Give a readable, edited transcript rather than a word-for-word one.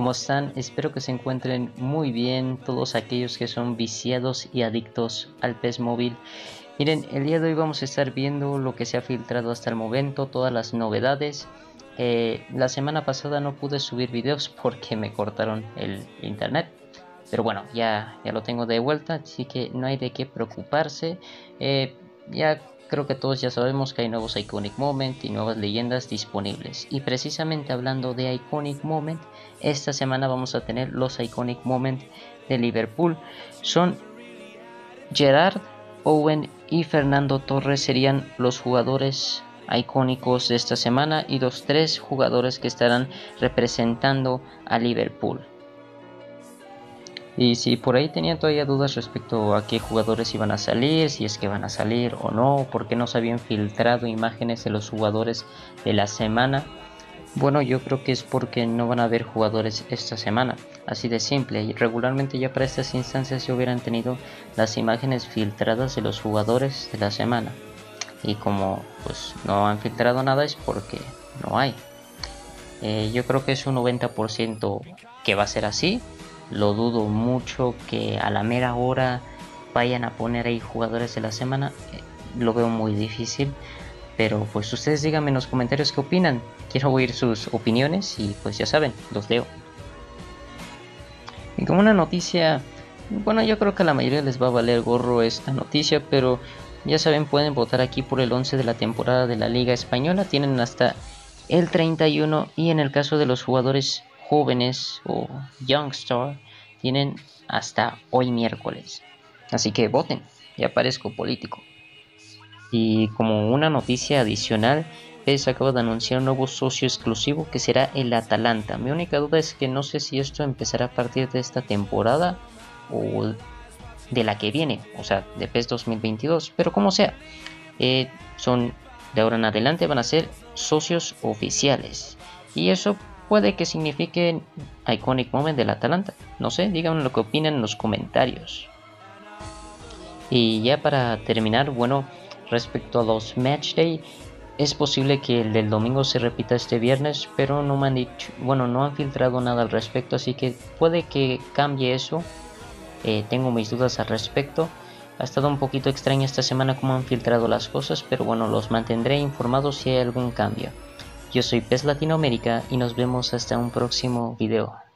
¿cómo están? Espero que se encuentren muy bien todos aquellos que son viciados y adictos al PES móvil. Miren, el día de hoy vamos a estar viendo lo que se ha filtrado hasta el momento, todas las novedades. La semana pasada no pude subir videos porque me cortaron el internet. Pero bueno, ya lo tengo de vuelta, así que no hay de qué preocuparse. Ya creo que todos ya sabemos que hay nuevos Iconic Moment y nuevas leyendas disponibles. Y precisamente hablando de Iconic Moment, esta semana vamos a tener los Iconic Moment de Liverpool. Son Gerrard, Owen y Fernando Torres serían los jugadores icónicos de esta semana y los tres jugadores que estarán representando a Liverpool. Y si por ahí tenían todavía dudas respecto a qué jugadores iban a salir, si es que van a salir o no, porque no se habían filtrado imágenes de los jugadores de la semana, bueno, yo creo que es porque no van a haber jugadores esta semana, así de simple. Y regularmente ya para estas instancias ya hubieran tenido las imágenes filtradas de los jugadores de la semana, y como pues no han filtrado nada es porque no hay. Yo creo que es un 90% que va a ser así. Lo dudo mucho que a la mera hora vayan a poner ahí jugadores de la semana. Lo veo muy difícil. Pero pues ustedes díganme en los comentarios qué opinan. Quiero oír sus opiniones y pues ya saben, los leo. Y como una noticia, bueno, yo creo que a la mayoría les va a valer gorro esta noticia, pero ya saben, pueden votar aquí por el 11 de la temporada de la Liga Española. Tienen hasta el 31 y en el caso de los jugadores jóvenes o youngstar tienen hasta hoy miércoles. Así que voten, ya parezco político. Y como una noticia adicional, PES acaba de anunciar un nuevo socio exclusivo que será el Atalanta. Mi única duda es que no sé si esto empezará a partir de esta temporada o de la que viene, o sea, de PES 2022, pero como sea, son de ahora en adelante van a ser socios oficiales. Y eso puede que signifique Iconic Moment del Atalanta. No sé, díganme lo que opinan en los comentarios. Y ya para terminar, bueno, respecto a los Match Day, es posible que el del domingo se repita este viernes, pero no me han dicho, bueno, no han filtrado nada al respecto, así que puede que cambie eso. Tengo mis dudas al respecto. Ha estado un poquito extraña esta semana cómo han filtrado las cosas, pero bueno, los mantendré informados si hay algún cambio. Yo soy PES Latinoamérica y nos vemos hasta un próximo video.